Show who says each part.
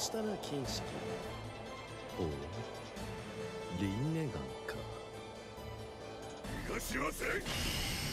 Speaker 1: したな金色。おお、リンネガンか。
Speaker 2: 逃がしません。